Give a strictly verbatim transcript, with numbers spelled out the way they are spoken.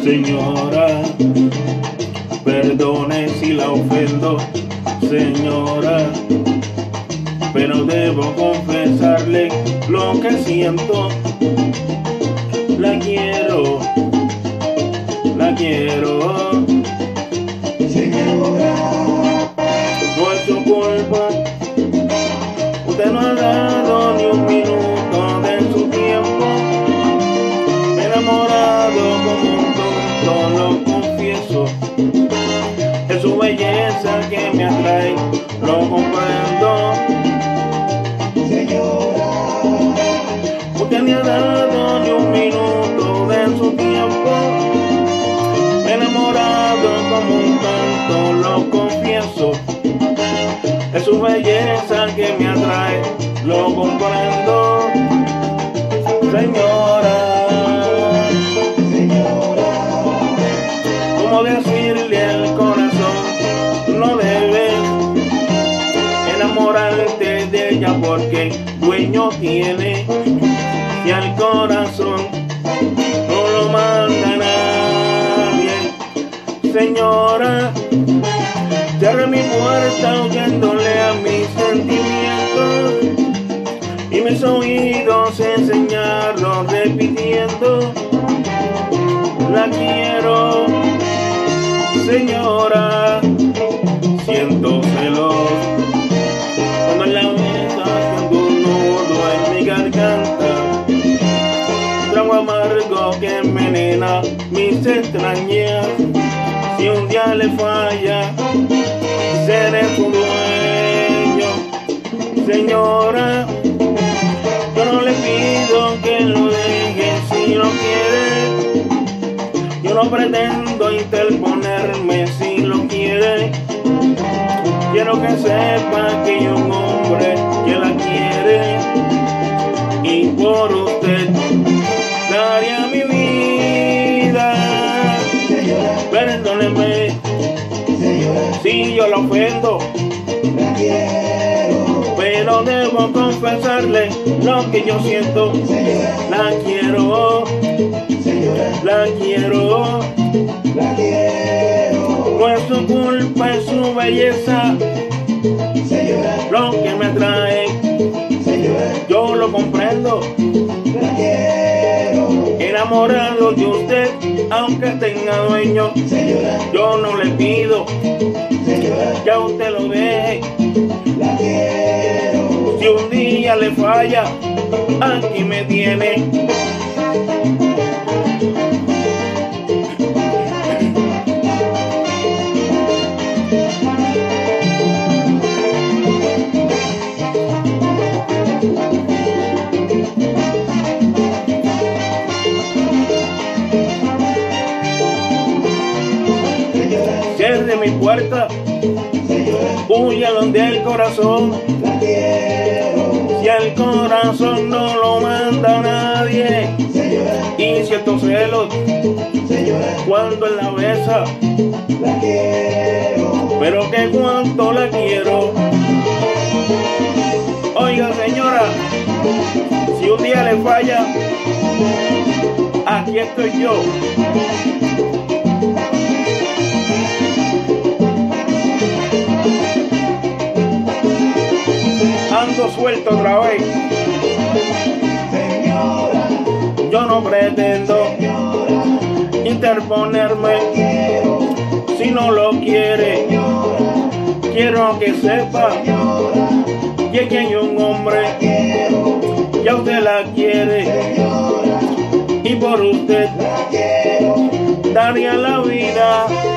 Señora, perdone si la ofendo, señora, pero debo confesarle lo que siento. La quiero, la quiero. Señora, No es su culpa, usted no ha dado ni un minuto de su tiempo. Me he enamorado como un tonto, lo confieso. Es su belleza que me atrae, lo comprendo. señora, Usted ni ha dado ni un minuto de su tiempo. Me he enamorado como un tonto, lo confieso. Es su belleza que me atrae, lo comprendo. Señora, señora, ¿cómo decirle al corazón? No debes enamorarte de ella porque dueño tiene, y al corazón no lo manda nadie. Señora, cierre mi puerta oyéndole a mis sentimientos y mis oídos enseñarlos repitiendo. La quiero, señora, siento celos cuando la besa haciendo un nudo en mi garganta, trago amargo que envenena mis extrañas. Si un día le falla, seré su dueño. Señora, yo no le pido que lo deje si no quiere. Yo no pretendo interponerme si lo quiere. Quiero que sepa que hay un hombre que la quiere, y por usted daría mi vida. Perdóneme señora, si yo la ofendo, la quiero. pero debo confesarle lo que yo siento. Señora, La quiero, señora, la quiero. la quiero. No es su culpa, es su belleza Señora, lo que me atrae. señora, Yo lo comprendo, la quiero. enamorado de usted, aunque tenga dueño. Señora, Yo no le pido señora, que a usted lo deje. la quiero. Si un día le falla, aquí me tiene. Cierre mi puerta, Señora, huya donde el corazón. la quiero. Si el corazón no lo manda nadie, Señora, y ciertos celos señora, cuando él la besa, la quiero. pero que cuánto la quiero. Oiga, señora, si un día le falla, aquí estoy yo. Ando suelto otra vez. Señora, Yo no pretendo señora, interponerme quiero. si no lo quiere. Señora, Quiero que sepa señora, que aquí hay un hombre quiero. que a usted la quiere, Señora, y por usted la quiero. daría la vida.